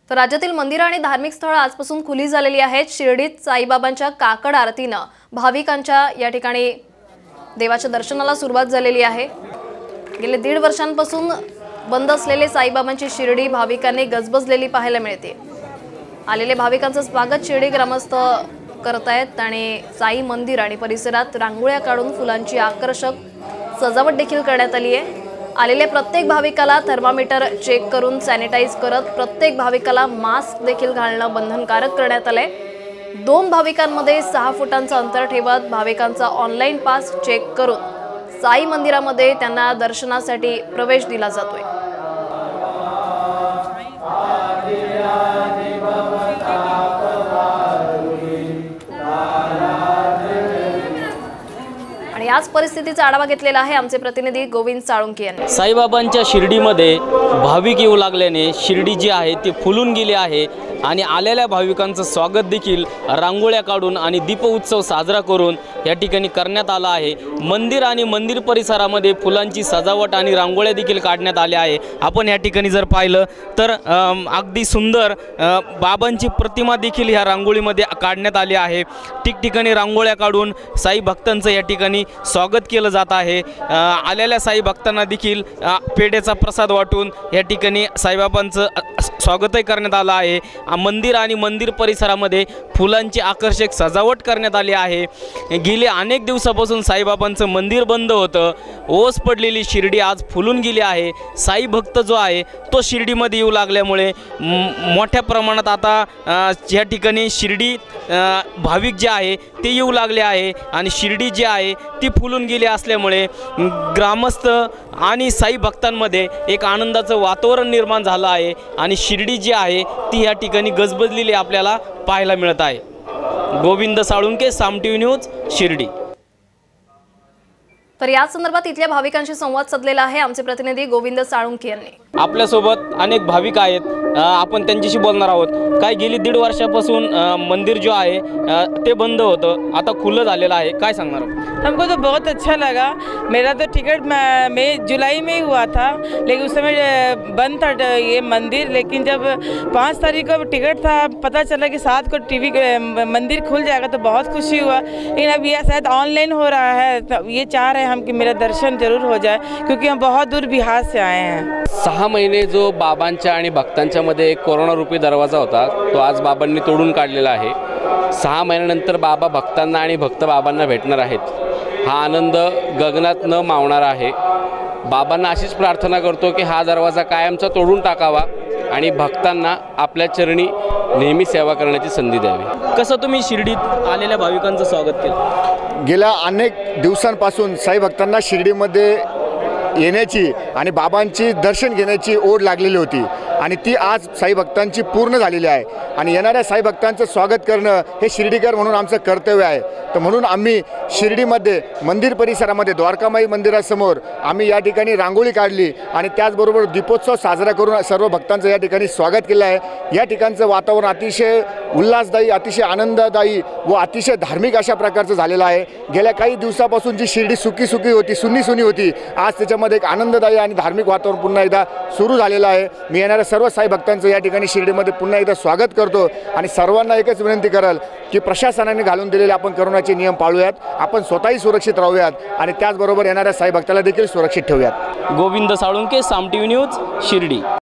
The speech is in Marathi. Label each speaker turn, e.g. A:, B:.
A: तर राज्यातील मंदिरं आणि धार्मिक स्थळं आजपासून खुली झालेली आहेत। शिर्डीत साईबाबांच्या काकड आरतीनं भाविकांच्या या ठिकाणी देवाच्या दर्शनाला सुरुवात झालेली आहे। गेले 1.5 वर्षांपासून बंद असलेले साईबाबांची शिर्डी भाविकांनी गजबजलेली पाहायला मिळते। आलेले भाविकांचं स्वागत शिर्डी ग्रामस्थ करत आहेत आणि साई मंदिर आणि परिसरात रांगोळ्या काढून फुलांची आकर्षक सजावट देखील करण्यात आली आहे। आलेल्या प्रत्येक भाविकाला थर्मामीटर चेक करून सॅनिटाइज करत प्रत्येक भाविकाला मास्क देखील घालणं बंधनकारक करण्यात आले। 2 भाविकांमध्ये 6 फुटांचं अंतर ठेवत भाविकांचा ऑनलाईन पास चेक करून साई मंदिरामध्ये त्यांना दर्शनासाठी प्रवेश दिला जातोय। याच परिस्थितीचा आढावा घेतलेला आहे आमचे प्रतिनिधी गोविंद साळुंके यांनी।
B: साईबाबांच्या शिर्डीमध्ये भाविक येऊ लागल्याने शिर्डी जी आहे ती फुलून गेली आहे आणि आलेल्या भाविकांचं स्वागत देखील रांगोळ्या काढून आणि दीप उत्सव साजरा करून या ठिकाणी करण्यात आला आहे। मंदिर आणि मंदिर परिसरामध्ये फुलांची सजावट आणि रांगोळ्या देखील काढण्यात आल्या आहे। आपण या ठिकाणी जर पाहिलं तर अगदी सुंदर बाबांची प्रतिमा देखील ह्या रांगोळीमध्ये काढण्यात आली आहे। ठिकठिकाणी रांगोळ्या काढून साई भक्तांचं या ठिकाणी स्वागत केलं जात आहे। आलेल्या साई भक्तांना देखील पेढ्याचा प्रसाद वाटून या ठिकाणी साईबाबांचं स्वागतही करण्यात आलं आहे। मंदिर आणि मंदिर परिसरामध्ये फुलांची आकर्षक सजावट करण्यात आली आहे। गेली अनेक दिवसापासून साईबाबांचं मंदिर बंद होतं। ओस पडलेली शिर्डी आज फुलून गेली आहे। साई भक्त जो आहे तो शिर्डीमध्ये येऊ लागल्यामुळे मोठ्या प्रमाणात आता या ठिकाणी शिर्डी भाविक जे आहे ते येऊ लागले आहे आणि शिर्डी जी आहे ती फुलून गेली असल्यामुळे ग्रामस्थ आणि साई भक्तांमध्ये एक आनंदाचं वातावरण निर्माण झालं आहे आणि शिर्डी जी आहे ती या ठिकाणी गजबजलेली आपल्याला पाहायला मिळत आहे। Govind Salunke, Saam TV news, Shirdi.
A: तर या संदर्भात इथल्या भाविकांशी संवाद साधलेला आहे आमचे प्रतिनिधी गोविंद साळुंके यांनी।
B: आपल्यासोबत अनेक भाविक आहेत, आपण त्यांच्याशी बोलणार आहोत। काय गेली 1.5 वर्षापासून मंदिर जो आहे ते बंद होतं, आता खुलं झालेलं आहे, काय सांगणार आहोत?
C: हमको तो बहुत अच्छा लगा। मेरा तो टिकट मई जुलाई में ही हुआ था, लेकिन उस समय बंद था ये मंदिर। लेकिन जब 5 तारीख को टिकट था, पता चला कि 7 को मंदिर खुल जाएगा तो बहुत खुशी हुआ। लेकिन अब ये शायद ऑनलाइन हो रहा है, तो ये चाह रहे हैं हम कि मेरा दर्शन जरूर हो जाए, क्योंकि हम बहुत दूर बिहार से आए हैं।
D: 6 महिने जो बाबांच्या आणि भक्तांच्या मध्ये एक कोरोना रूपी दरवाजा होता तो आज बाबांनी तोडून काढलेला आहे। 6 महिन्यानंतर बाबा भक्तांना आणि भक्त बाबांना भेटणार आहेत। हा आनंद गगनात न मावणारा आहे। बाबांना अशीच प्रार्थना करतो की हा दरवाजा कायमचा तोडून टाकावा आणि भक्तांना आपल्या चरणी नेहमी सेवा करण्याची संधी द्यावी।
B: कसं तुम्ही शिर्डीत आलेल्या भाविकांचं स्वागत केलं?
E: गेल्या अनेक दिवसांपासून साई भक्तांना शिर्डीमध्ये येण्याची आणि बाबांची दर्शन घेण्याची ओढ लागलेली होती आणि ती आज साई भक्तांची पूर्ण झालेली आहे आणि येणाऱ्या साई भक्तांचं स्वागत करणं हे शिर्डीकर म्हणून आमचं कर्तव्य आहे। तर म्हणून आम्ही शिर्डीमध्ये मंदिर परिसरामध्ये द्वारकामाई मंदिरासमोर आम्ही या ठिकाणी रांगोळी काढली आणि त्याचबरोबर दीपोत्सव साजरा करून सर्व भक्तांचं या ठिकाणी स्वागत केलं आहे। या ठिकाणचं वातावरण अतिशय उल्हासदायी, अतिशय आनंददायी व अतिशय धार्मिक अशा प्रकारचं झालेलं आहे। गेल्या काही दिवसापासून जी शिर्डी सुकी होती, सुनी होती, आज त्याच्यामध्ये एक आनंददायी आणि धार्मिक वातावरण पुन्हा एकदा सुरू झालेलं आहे। मी येणाऱ्या सर्व साई भक्तांचं या ठिकाणी शिर्डीमध्ये पुन्हा एकदा स्वागत करतो आणि सर्वांना एकच विनंती कराल की प्रशासनाने घालून दिलेले आपण करोनाचे नियम पाळूयात, आपण स्वतःही सुरक्षित राहूयात आणि त्याचबरोबर येणाऱ्या साई भक्ताला देखील सुरक्षित ठेवूयात।
B: Govind Salunke, Saam TV news, Shirdi.